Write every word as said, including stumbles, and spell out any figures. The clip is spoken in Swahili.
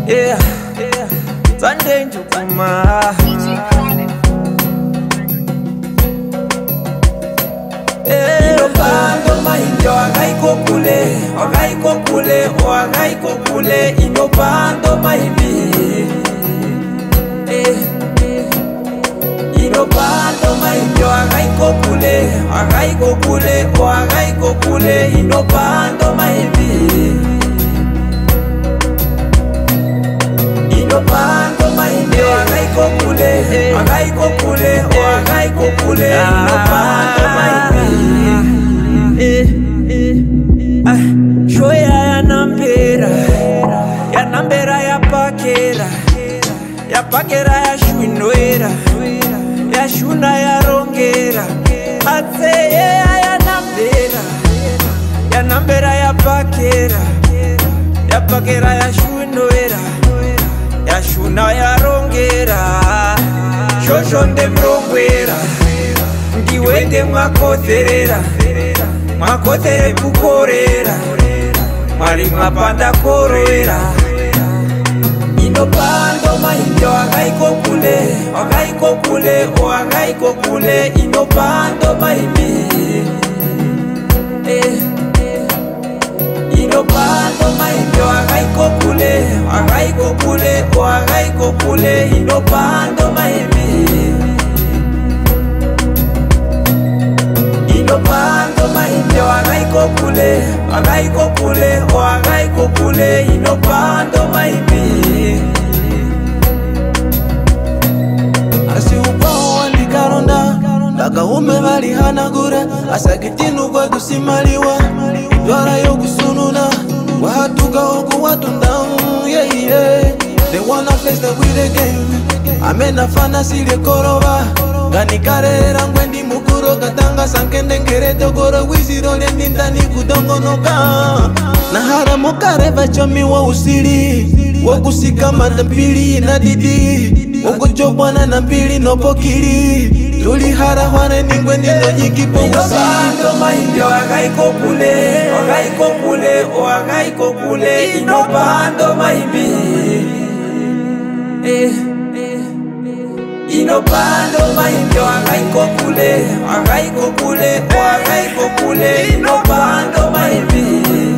Yeah, yeah. Sunday Njukuma. Inopando mahinjo agaiko kule, agaiko kule, o agaiko kule. Inopando mahimbi. Inopando mahinjo agaiko kule, agaiko kule, o agaiko kule. Inopando mahimbi. Inopando mahimbi, agaiko kule, agaiko kule, o agaiko kule. Inopando mahimbi. Shoya ya nambera, ya nambera ya pakera, ya pakera ya shuinoera, ya shuna ya rongera. Atse ya nambera, ya nambera ya pakera, ya pakera ya shuinoera, ya shuna ya rongera. Shoshonde mrongwera, ndiwende mwakoterera, mwakotere kukorera, mwari mwapanda koroera. Inopando mahinjo agaiko kule, agaiko kule, o agaiko kule. Inopando mahimbi. Inopando mahinjo agaiko kule, agaiko kule, o agaiko kule. Inopando mahimbi. Inopando mahinjo agaiko kule, agaiko kule, o agaiko kule. Inopando mahimbi. Asi upo andikaronda Daga ume bali hanagura Asagitinu kwa kusimaliwa Dwara yogu sununa Wahatuka oku watunda Yeah yeah They wanna face the with the game Amena fana sile koroba Gani karera ngwendi mukuro Katanga sankende ngereto goro Wiziro lendi ndani kudongo noka Nahara mokare vachomi wa usiri Wokusika matapili na didi Wokujobwana na mbili no pokiri Tuli hara hwane ningwe nino nyikipo usiri Inopando mahimbi agaiko kule, agaiko kule, o agaiko kule. Inopando mahimbi. Inopando mahimbi agaiko kule, agaiko kule, o agaiko kule. Inopando mahimbi.